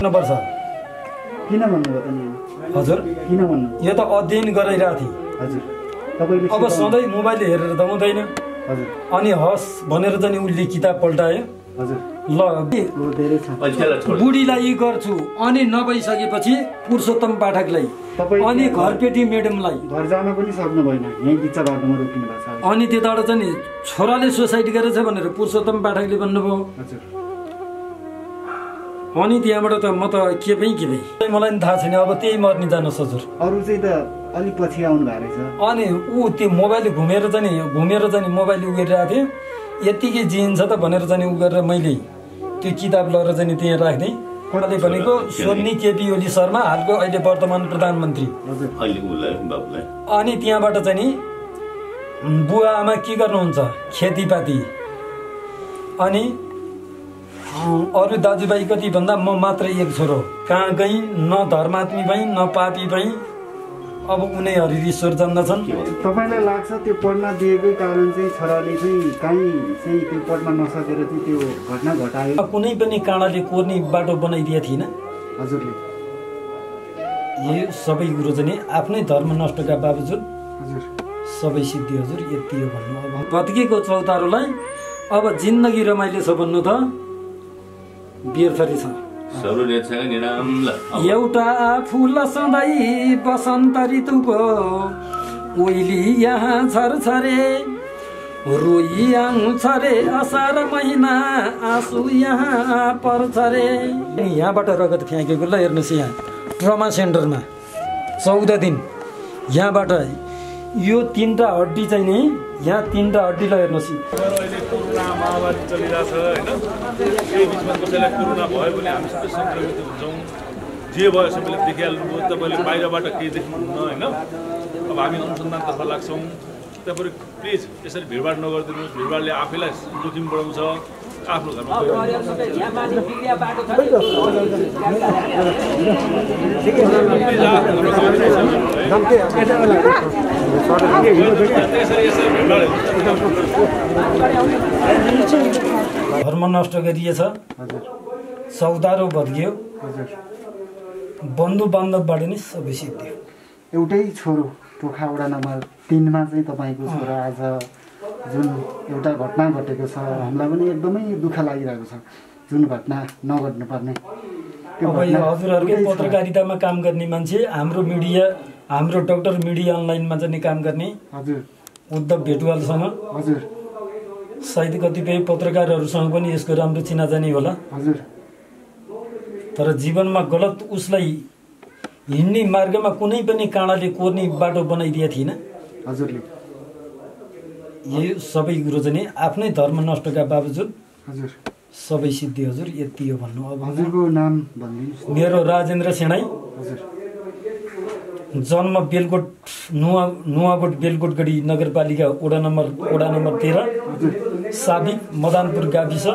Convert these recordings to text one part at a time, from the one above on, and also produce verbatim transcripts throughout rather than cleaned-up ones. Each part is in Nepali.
पर्छ। किन भन्नुभयो त नि? हजुर किन भन्नु? यो त अध्ययन गराइरहेको थिएँ। हजुर तपाईले अब सधैँ मोबाइल हेरेर त हुँदैन। हजुर अनि हस् भनेर चाहिँ उसले किताब पल्टायो। हजुर ल धेरै छ। बुढीलाई गर्छु अनि नभइसकेपछि पुरुषोत्तम पाठकलाई अनि घरपेटी म्याडमलाई घर जान पनि सक्नु भएन, यही बिच बाटोमा रोकिनु भएको छ। अनि त्यताबाट चाहिँ छोराले सुसाइड गरेछ भनेर पुरुषोत्तम पाठकले भन्नुभयो। हजुर अनि त्यहाँबाट त म त के भई के भई मलाई नि थाहा छैन। अब त्यही मर्ने जानुहोस् हजुर। अरू चाहिँ त अलिक पछि आउनु भएको रहेछ। अनि ऊ त्यो मोबाइल घुमेर चाहिँ घुमेर चाहिँ मोबाइल उ गरिरहेको थियो। यत्तिकै जिन्छ त भनेर चाहिँ उ गरेर मैले त्यो किताब लगेर चाहिँ त्यहाँ राख्दिएँ। कसले भनेको सोनी केपी ओली शर्मा हालको अहिले वर्तमान प्रधानमन्त्री। अनि त्यहाँबाट चाहिँ नि बुवा आमा के गर्नुहुन्छ खेतीपाती। अनि अरू दाजुभाइ कति भन्दा म मात्र एक छोरो, कहाँ गई न धर्मात्मी भई न पापी भई। अब उनीहरू ईश्वर जान्दछन्। तपाईँलाई लाग्छ त्यो पढ्न दिएकै कारण चाहिँ छोराले चाहिँ कहीँ चाहिँ त्यो पढ्न नसकेर चाहिँ त्यो घटना घटायो? कुनै पनि काँडाले कोर्ने बाटो बनाइदिएको थिएन हजुरले। यो सबै कुरो चाहिँ आफ्नै धर्म नष्टका बावजुद हजुर सबै सिद्धि हजुर। यति हो भन्नु। अब भत्किएको चौतारोलाई अब जिन्दगी रमाइलो छ भन्नु त व्यर्थै छ। एउटा फुल सधैँ बसन्त ऋतुको ओइली यहाँ छरछरे रोई आउँछ रे असार महिना आँसु यहाँ पर्छ रे। यहाँबाट रगत फ्याँकेको ल हेर्नुहोस् यहाँ ट्रमा सेन्टरमा चौध दिन यहाँबाट यो तीनटा हड्डी चाहिँ नि यहाँ तीनटा हड्डी ल हेर्नुहोस्। अहिले कोरोना महामारी चलिरहेछ होइन, यही बिचमा कसैलाई कोरोना भयो भने हामी सबै सङ्क्रमित हुन्छौँ। जे भयो सबैले देखिहाल्नुभयो, तपाईँले बाहिरबाट केही देख्नुहुन्न होइन। अब हामी अनुसन्धानतर्फ लाग्छौँ। तपाईँहरू प्लिज यसरी भिडभाड नगरिदिनुहोस्। भिडभाडले आफैलाई जोखिम बढाउँछ। आफ्नो घरमा धर्म नष्ट गरिएछ, सौदारो भत्कियो, बन्धु बान्धवबाट नि सबै सिद्धियो। एउटै छोरो पोखा वडा नम्बर तिनमा चाहिँ तपाईँको छोरा आज जुन एउटा घटना घटेको छ, हामीलाई पनि एकदमै दुःख लागिरहेको छ। जुन घटना नघट्नुपर्ने अब यो हजुरहरूकै पत्रकारितामा काम गर्ने मान्छे, हाम्रो मिडिया हाम्रो डक्टर मिडिया अनलाइनमा चाहिँ काम गर्ने हजुर उद्धव भेटुवालसँग हजुर सायद कतिपय पत्रकारहरूसँग पनि यसको राम्रो चिनाजानी होला हजुर। तर जीवनमा गलत उसलाई हिँड्ने मार्गमा कुनै पनि काँडाले कोर्ने बाटो बनाइदिएको थिएन हजुरले। यो सबै कुरो चाहिँ आफ्नै धर्म नष्टका बावजुद हजुर सबै सिद्धि हजुर। यति हो भन्नु। अब हजुरको नाम भनिदिनुहोस्। मेरो राजेन्द्र सेनाई, हजुर जन्म बेलकोट नुवा नुवाकोट बेलकोटगढी नगरपालिका वडा नम्बर वडा नम्बर तेह्र साबिक मदानपुर गाविस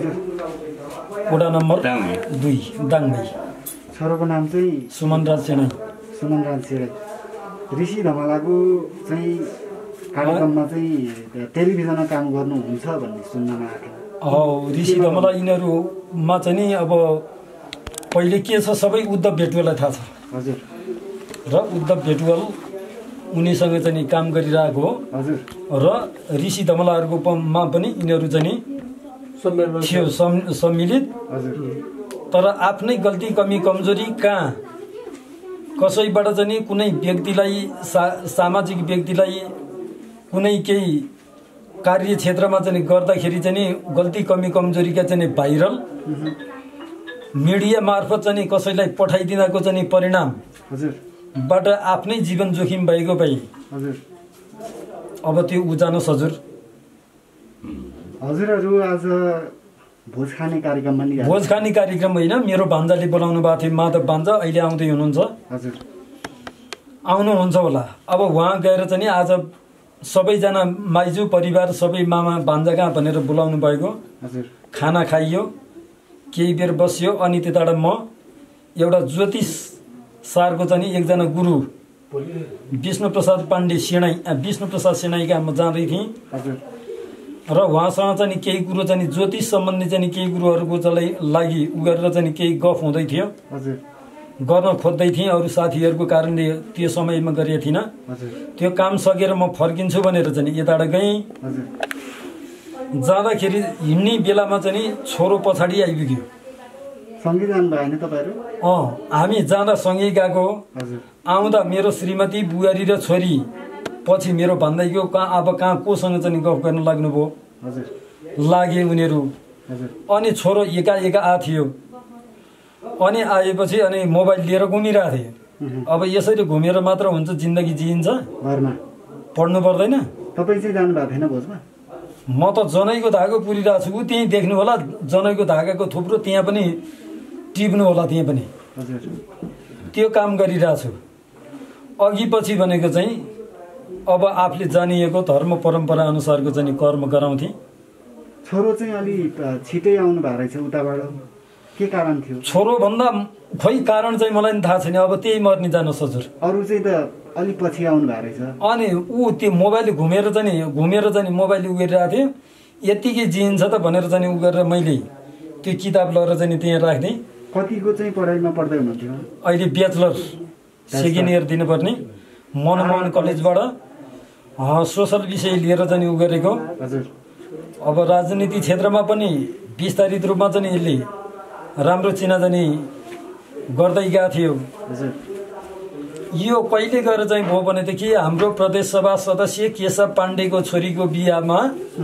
वडा नम्बर दुई दाङमाई। छोरोको नाम चाहिँ सुमनराज सेनाई। सुमनराज सेनाई। ऋषि धमलाको चाहिँ कार्यक्रममा चाहिँ टेलिभिजनमा काम गर्नुहुन्छ भन्ने सुन्नमा आएको। हो ऋषि धमला यिनीहरूमा चाहिँ नि अब पहिले के छ सबै उद्धव भेटुवाललाई थाहा छ हजुर। र उद्धव भेटुवाल उनीसँग चाहिँ काम गरिरहेको हो हजुर। र ऋषि धमलाहरूको मा पनि यिनीहरू चाहिँ थियो सम्मिलित। हजुर। तर आफ्नै गल्ती कमी कमजोरी कहाँ कसैबाट चाहिँ कुनै व्यक्तिलाई सा सामाजिक व्यक्तिलाई कुनै केही कार्य क्षेत्रमा चाहिँ गर्दाखेरि चाहिँ गल्ती कमी कमजोरीका चाहिँ भाइरल मिडिया मार्फत चाहिँ कसैलाई पठाइदिँदाको चाहिँ परिणाम बाट आफ्नै जीवन जोखिम भएको भए हजुर। अब त्यो उजानोस् हजुर। हजुरहरू आज भोज खाने कार्यक्रममा नि भोज खाने कार्यक्रम होइन, मेरो भान्जाले बोलाउनु भएको थियो माधव भान्जा, अहिले आउँदै हुनुहुन्छ हजुर। आउनुहुन्छ होला। अब उहाँ गएर चाहिँ आज सबैजना माइजू परिवार सबै मामा भान्जा कहाँ भनेर बोलाउनु भएको। हजुर। खाना खाइयो, केही बेर बस्यो, अनि त्यताबाट म एउटा ज्योतिष सारको चाहिँ एकजना गुरु विष्णु प्रसाद पाण्डे सेनाई विष्णु प्रसाद सेनाई कहाँ म जाँदै थिएँ। र उहाँसँग चाहिँ केही कुरो चाहिँ ज्योतिष सम्बन्धी चाहिँ केही कुरोहरूको चाहिँ लागि उ गरेर चाहिँ केही गफ हुँदै थियो हजुर गर्न खोज्दै थिएँ अरू साथीहरूको कारणले त्यो समयमा गरेको थिइनँ हजुर त्यो काम सकेर म फर्किन्छु भनेर चाहिँ यताबाट गएँ हजुर जाँदाखेरि हिँड्ने बेलामा चाहिँ छोरो पछाडि आइपुग्यो सँगै जानु भयो नि तपाईँहरू अँ हामी जाँदा सँगै गएको हजुर आउँदा मेरो श्रीमती बुहारी र छोरी पछि मेरो भन्दै गयो कहाँ अब कहाँ कोसँग चाहिँ गफ गर्न लाग्नुभयो हजुर लागे उनीहरू हजुर अनि छोरो एका एका आ थियो अनि आएपछि अनि मोबाइल लिएर घुमिरहेको थिएँ अब यसरी घुमेर मात्र हुन्छ जिन्दगी जिइन्छ घरमा पढ्नु पर्दैन तपाईँ चाहिँ जानु भएको थिएन भोजमा म त जनैको धागो पुरिरहेको छु ऊ त्यहीँ देख्नु होला जनैको धागाको थुप्रो त्यहाँ पनि टिप्नु होला त्यहाँ पनि हजुर त्यो काम गरिरहेको छु अघि पछि भनेको चाहिँ अब आफूले जानिएको धर्म परम्परा अनुसारको चाहिँ कर्म गराउँथे छोरो चाहिँ अलि छिटै आउनु भएको रहेछ उताबाट के कारण थियो छोरो भन्दा खोइ कारण चाहिँ मलाई पनि थाहा छैन अब त्यही मर्ने जानुहोस् हजुर अरू चाहिँ त अलिक पछि आउनु भएको रहेछ अनि ऊ त्यो मोबाइल घुमेर चाहिँ घुमेर चाहिँ मोबाइल उ गरिरहेको थियो यत्तिकै जिइन्छ त भनेर चाहिँ उ गरेर मैले त्यो किताब लगेर चाहिँ त्यहाँ राख्थेँ कतिको चाहिँ पढाइमा पढ्दै हुनुहुन्थ्यो अहिले ब्याचलर सेकेन्ड इयर दिनुपर्ने मनमोहन कलेजबाट सोसल विषय लिएर चाहिँ उ गरेको हजुर अब राजनीति क्षेत्रमा पनि विस्तारित रूपमा चाहिँ यसले राम्रो चिनाजानी गर्दै गएको थियो हजुर यो कहिले गएर चाहिँ भयो भनेदेखि हाम्रो प्रदेश सभा सदस्य केशव पाण्डेको छोरीको बिहामा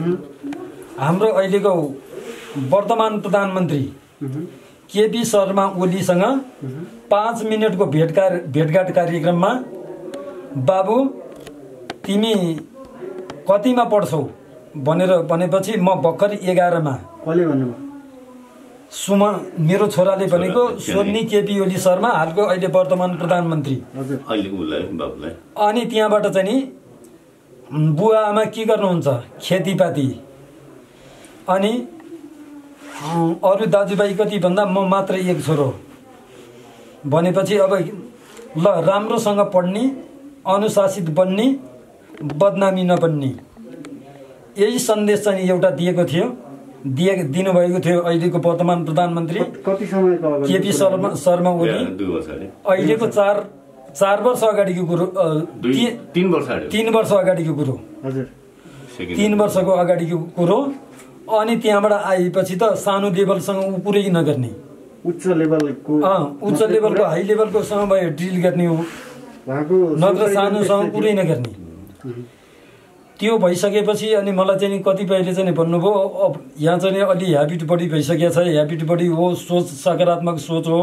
हाम्रो अहिलेको वर्तमान प्रधानमन्त्री केपी शर्मा ओलीसँग पाँच मिनटको भेटकार भेटघाट कार्यक्रममा बाबु तिमी कतिमा पढ्छौ भनेर भनेपछि म भर्खर एघारमा कसले भन्नुभयो सुमा मेरो छोराले भनेको सोनी केपी ओली शर्मा हालको अहिले वर्तमान प्रधानमन्त्री अनि त्यहाँबाट चाहिँ नि बुवा आमा के गर्नुहुन्छ खेतीपाती अनि अरू दाजुभाइ कति भन्दा म मात्र एक छोरो भनेपछि अब ल राम्रोसँग पढ्ने अनुशासित बन्ने बदनामी नबन्ने यही सन्देश चाहिँ एउटा दिएको थियो दिए दिनुभएको थियो अहिलेको वर्तमान प्रधानमन्त्री कति समयको केपी शर्मा शर्मा ओली अहिलेको चार चार वर्ष अगाडिको कुरो तीन वर्ष तीन वर्ष अगाडिको कुरो हजुर तीन वर्षको अगाडिको कुरो अनि त्यहाँबाट आएपछि त सानो लेभलसँग ऊ पुरै नगर्ने उच्च लेभलको उच्च लेभलको हाई लेभलको सँग भयो ड्रिल गर्ने हो नत्र सानोसँग पुरै नगर्ने त्यो भइसकेपछि अनि मलाई चाहिँ कतिपयले चाहिँ भन्नुभयो अब यहाँ चाहिँ अलि ह्याबिट बढी भइसकेको छ ह्याबिट बढी हो सोच सकारात्मक सोच हो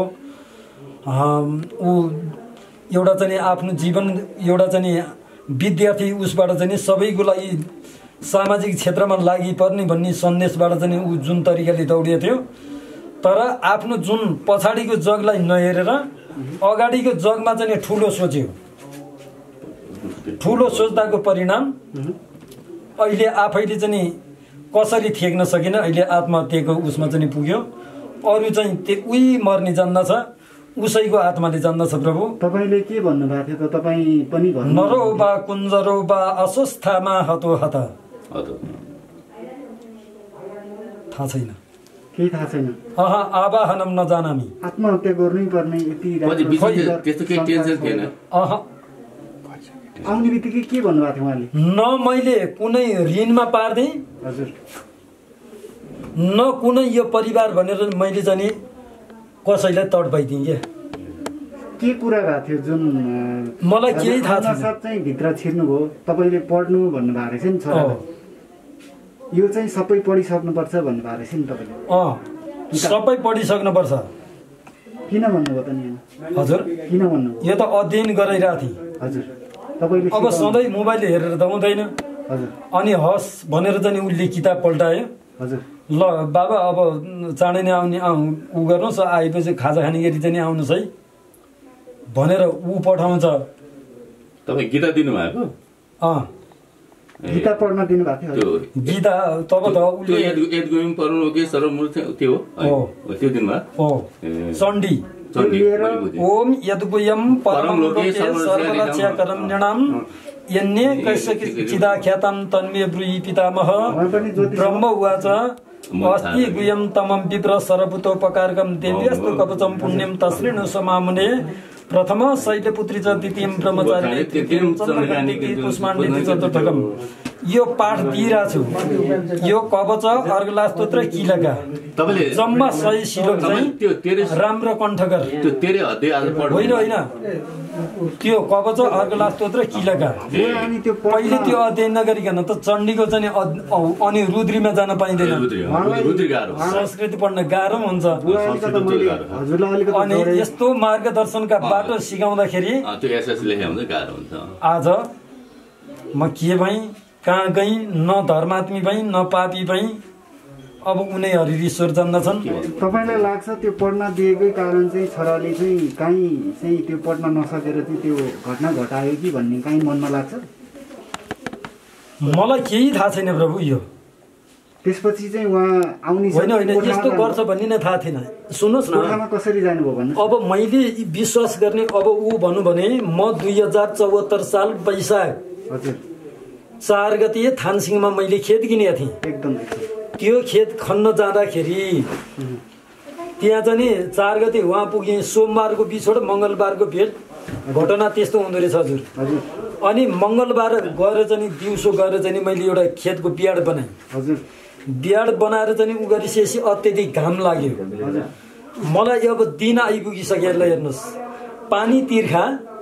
ऊ एउटा चाहिँ आफ्नो जीवन एउटा चाहिँ विद्यार्थी उसबाट चाहिँ सबैको लागि सामाजिक क्षेत्रमा लागि पर्ने भन्ने सन्देशबाट चाहिँ ऊ जुन तरिकाले दौडिएको थियो तर आफ्नो जुन पछाडिको जगलाई नहेरेर अगाडिको जगमा चाहिँ ठुलो सोच्यो ठुलो सोच्दाको परिणाम अहिले आफैले चाहिँ कसरी थेक्न सकेन अहिले आत्महत्याको उसमा चाहिँ पुग्यो अरू चाहिँ त्यो उही मर्ने जान्दछ उसैको आत्माले जान्दछ प्रभु तपाईले के भन्नुभएको थियो त तपाईँ पनि भन्नु नरो बा कुञ्जरो बा अस्वस्थामा हतो हत थाहा छैन केही थाहा छैन अह आवाहनम नजानामी आत्महत्या गर्नै पर्ने यति त्यस्तो केही टेन्सन थिएन अह आउने बित्तिकै के भन्नुभएको थियो उहाँले न मैले कुनै ऋणमा पार्दै हजुर न कुनै यो परिवार भनेर मैले चाहिँ कसैलाई तडपाइदिएँ क्या के कुरा भएको थियो जुन मलाई केही थाहा छैन चाहिँ भित्र छिर्नुभयो तपाईँले पढ्नु भन्नुभएको रहेछ नि छोरा यो चाहिँ सबै पढिसक्नुपर्छ भन्नुभएको रहेछ नि तपाईँले अँ सबै पढिसक्नुपर्छ किन भन्नुभयो त नि हजुर किन भन्नुभयो यो त अध्ययन गराइरहेको थिएँ हजुर तपाईँले अब सधैँ मोबाइल हेरेर त हुँदैन हजुर अनि हस् भनेर चाहिँ उसले किताब पल्टायो हजुर ल बाबा अब चाँडै नै आउने आउँ ऊ गर्नुहोस् आएपछि खाजा खाने गरी चाहिँ आउनुहोस् है भनेर ऊ पठाउँछ तपाईँ गीता दिनुभएको अँ गीता पढ्न दिनुभएको थियो गीता तब त उसले त्यो दिनमा हो चण्डी ओम यद्गुयम परमं लोके सर्वरक्षाकरण्यणाम यन्ने कैसकि चिदाख्यातं तन्मे ब्रूहि पितामह ब्रह्म उवाच अस्ति गुह्यं तमं विप्र सरभूतोपकारकं देव्यस्तु कवचं पुण्यं तस्मिन् समामुने प्रथम शैलपुत्री च द्वितीयं ब्रह्मचारी तृतीयं चन्द्रकान्ति पुष्पाण्डे चतुर्थकम् यो पाठ दिइरहेछु यो कवच अर्गला स्तोत्र किलका तपाईले जम्मा सही श्लोक चाहिँ त्यो तेरे राम्रो कण्ठकर त्यो तेरे अध्यय आज पढ्नु होइन होइन त्यो कवच अर्गला स्तोत्र किलका अनि त्यो पहिले त्यो अध्ययन नगरिकन त चण्डीको चाहिँ अनि रुद्रीमा जान पाइँदैन रुद्री गाह्रो संस्कृत पढ्न गाह्रो हुन्छ हजुरलाई अलिकति अनि यस्तो मार्गदर्शनका बाटो सिकाउँदाखेरि त्यो एसएस लेख्या हुन्छ गाह्रो हुन्छ आज म के भई कहाँ गई न धर्मात्मी भई न पापी भई अब उनी हरिश्वर जान्दछन् तपाईँलाई लाग्छ त्यो पढ्न दिएकै कारण चाहिँ छोराले चाहिँ काहीँ चाहिँ त्यो पढ्न नसकेर चाहिँ त्यो घटना घटायो कि भन्ने काहीँ मनमा लाग्छ मलाई केही थाहा छैन प्रभु यो त्यसपछि चाहिँ उहाँ आउने होइन होइन यस्तो गर्छ भन्ने नै थाहा थिएन सुन्नुहोस् न कोठामा कसरी जानुभयो भन्नु अब मैले विश्वास गर्ने अब ऊ भनौँ भने म दुई हजार चौहत्तर साल वैशाख हजुर चार गते थानसिंहमा मैले खेत किनेको थिएँ एकदम त्यो खेत खन्न जाँदाखेरि त्यहाँ चाहिँ नि चार गते उहाँ पुगेँ सोमबारको बिचबाट मङ्गलबारको भेट घटना त्यस्तो हुँदो रहेछ हजुर अनि मङ्गलबार गएर चाहिँ दिउँसो गएर चाहिँ मैले एउटा खेतको बियाड बनाएँ हजुर बियाड बनाएर चाहिँ उ गरिसकेपछि अत्यधिक घाम लाग्यो मलाई अब दिन आइपुगिसक्यो ल हेर्नुहोस् पानी तिर्खा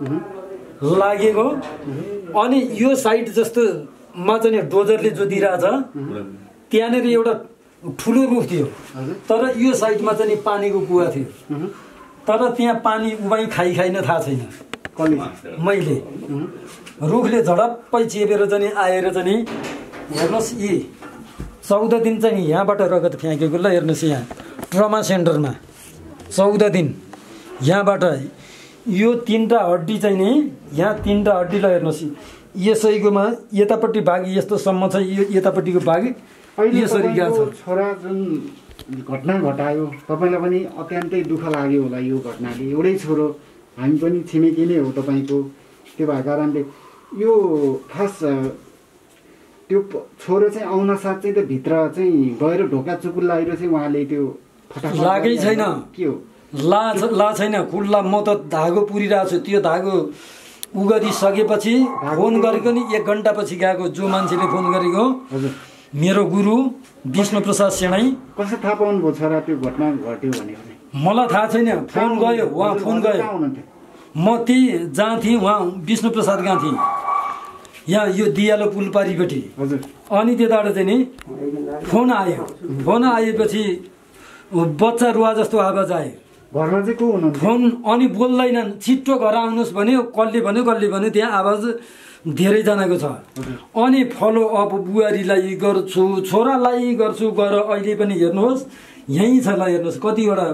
लागेको अनि यो साइड जस्तो मा चाहिँ डोजरले जोतिरहेछ त्यहाँनिर एउटा ठुलो रुख थियो तर यो साइडमा चाहिँ पानीको कुवा थियो तर त्यहाँ पानी उबाई खाइ खाइन थाहा छैन मैले रुखले झडप्पै चेपेर चाहिँ आएर चाहिँ हेर्नुहोस् यी चौध दिन चाहिँ यहाँबाट रगत फ्याँकेको ल हेर्नुहोस् यहाँ ट्रमा सेन्टरमा चौध दिन यहाँबाट यो तिनवटा हड्डी चाहिँ नि यहाँ तिनवटा हड्डी ल हेर्नुहोस् यसैकोमा यतापट्टि भाग यस्तोसम्म छ यो यतापट्टिको भाग यसरी गएको छ छोरा जुन घटना घटायो तपाईँलाई पनि अत्यन्तै दुःख लाग्यो होला यो घटनाले एउटै छोरो हामी पनि छिमेकी नै हो तपाईँको त्यो भएको कारणले यो खास त्यो छोरो चाहिँ आउन साथ चाहिँ त्यो भित्र चाहिँ गएर ढोका चुकुल लागेर चाहिँ उहाँले त्यो लागै छैन के हो ला ला छैन खुल्ला म त धागो पुरिरहेको छु त्यो धागो उ गरिसकेपछि फोन गरेको नि एक घन्टापछि गएको जो मान्छेले फोन गरेको मेरो गुरु विष्णु प्रसाद सेनाई कसरी थाहा पाउनुभयो छोरा त्यो घटना घट्यो भनेर मलाई थाहा छैन फोन गयो उहाँ फोन गयो म त्यही जहाँ थिएँ उहाँ विष्णु प्रसाद कहाँ थिएँ यहाँ यो दियालो पुल पारिपट्टि अनि त्यताबाट चाहिँ नि फोन आयो फोन आएपछि बच्चा रुवा जस्तो आवाज आयो घरमा चाहिँ को हुनुहुन्छ फोन अनि बोल्दैनन् छिट्टो घर आउनुहोस् भन्यो कसले भन्यो कसले भन्यो त्यहाँ आवाज धेरैजनाको छ अनि फलो अप बुहारीलाई गर्छु छोरालाई गर्छु गएर अहिले पनि हेर्नुहोस् यहीँ छ ल हेर्नुहोस् कतिवटा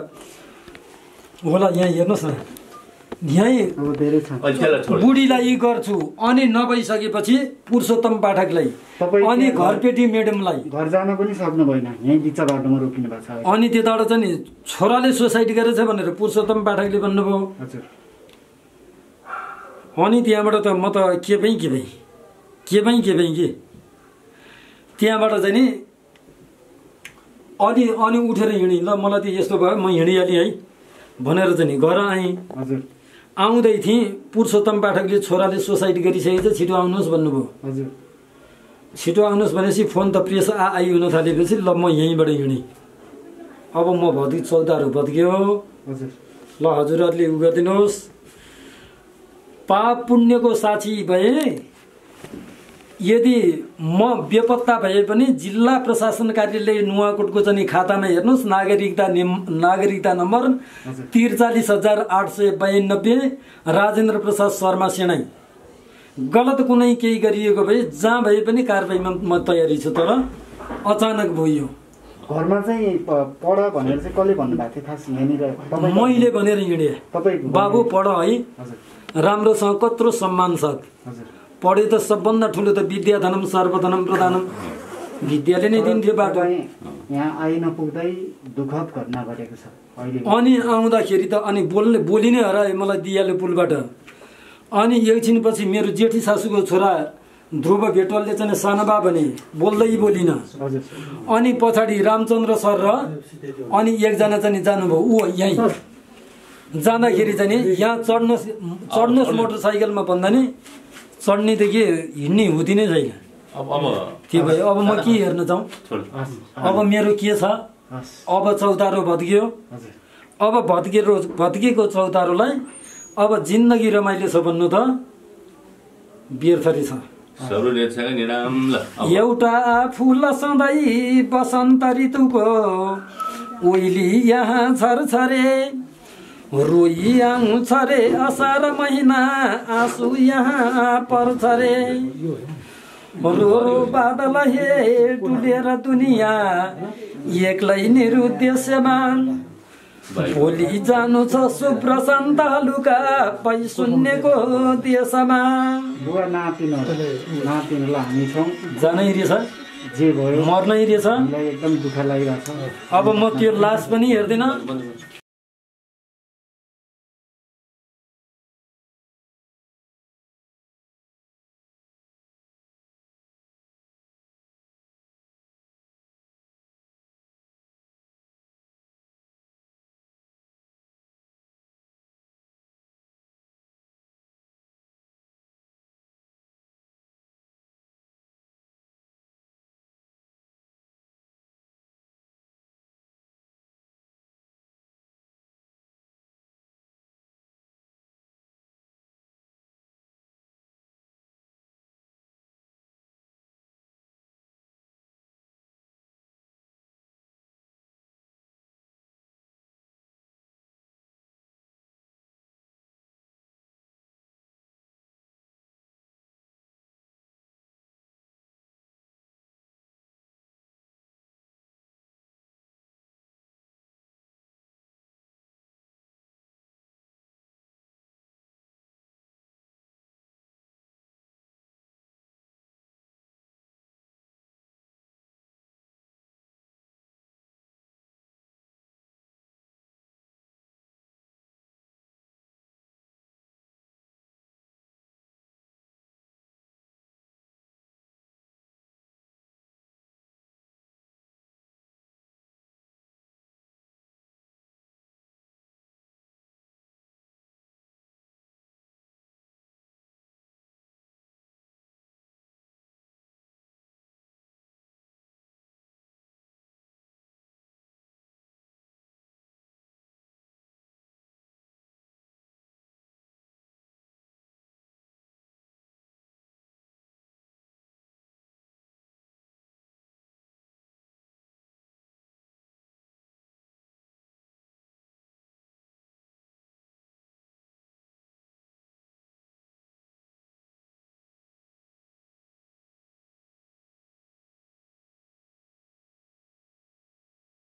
होला यहाँ हेर्नुहोस् न यहीँ बुढीलाई गर्छु अनि नभइसकेपछि पुरुषोत्तम पाठकलाई अनि घरपेटी म्याडमलाई घर जान पनि सक्नु भएन यहीँ बिच बाटोमा रोकिनु भएको छ अनि त्यताबाट चाहिँ छोराले सुसाइड गरेछ भनेर पुरुषोत्तम पाठकले भन्नुभयो हजुर अनि त्यहाँबाट त म त के भई के भई के भई के भई के त्यहाँबाट चाहिँ नि अनि अनि उठेर हिँडेँ ल मलाई त यस्तो भयो म हिँडिहालेँ है भनेर चाहिँ नि घर आएँ हजुर आउँदै थिएँ पुरुषोत्तम पाठकले छोराले सुसाइड गरिसकेको छ छिटो आउनुहोस् भन्नुभयो हजुर छिटो आउनुहोस् भनेपछि फोन त प्रेस आ आई हुन थालेपछि ल म यहीँबाट हिँडेँ अब म भौतिक चौताहरू भत्कियो हजुर ल हजुरहरूले उ गरिदिनुहोस् पाप पुण्यको साक्षी भए यदि म बेपत्ता भए पनि जिल्ला प्रशासन कार्यालय नुवाकोटको चाहिँ खातामा हेर्नुहोस् नागरिकता नागरिकता नम्बर त्रिचालिस हजार आठ सय बयानब्बे राजेन्द्र प्रसाद शर्मा सेनाई गलत कुनै केही गरिएको भए जहाँ भए पनि कारबाहीमा म तयारी छु तर अचानक भयो घरमा चाहिँ पढ भनेर चाहिँ कसले भन्नुभएको थियो खास यहाँनिर मैले भनेर हिँडेँ बाबु पढ है राम्रोसँग कत्रो सम्मान साथ पढे त सबभन्दा ठुलो त विद्याधनम सर्वधनम प्रधानम विद्याले नै दिन्थ्यो बाटो यहाँ आइ नपुग्दै दुःखद घटना घटेको छ अहिले अनि आउँदाखेरि त अनि बोल्ने बोली नै हरायो मलाई दियाले पुलबाट अनि एकछिनपछि मेरो जेठी सासूको छोरा ध्रुव भेटवालले चाहिँ सानोबा भने बोल्दै बोलिन। अनि पछाडि रामचन्द्र सर र अनि एकजना चाहिँ जानुभयो ऊ यहीँ जाँदाखेरि चाहिँ यहाँ चढ्नुहोस् चढ्नुहोस् मोटरसाइकलमा भन्दा नि चढ्नेदेखि हिँड्ने हुँदिनै छैन। के भयो अब म के हेर्न जाउँ? अब मेरो के छ? अब चौतारो भत्कियो। अब भत्किएको भत्किएको चौतारोलाई अब जिन्दगी रमाइलो छ भन्नु त व्यर्थै छ। एउटा फुल सधैँ बसन्त ऋतुको ओइली यहाँ छरछरे रोई आउँछ रे असार महिना आँसु यहाँ पर्छ रे रो रो बादल हे डुलेर दुनियाँ एक्लै निरुद्देश्यमा भोलि जानु छ सुप्रशान्त लुका पैशून्यको देशमा। बुवा नातिनलाई हामी छौँ जानै रहेछ जे भयो मर्नै रहेछ एकदम दुःख लागिरहेछ। अब म त्यो लास पनि हेर्दिनँ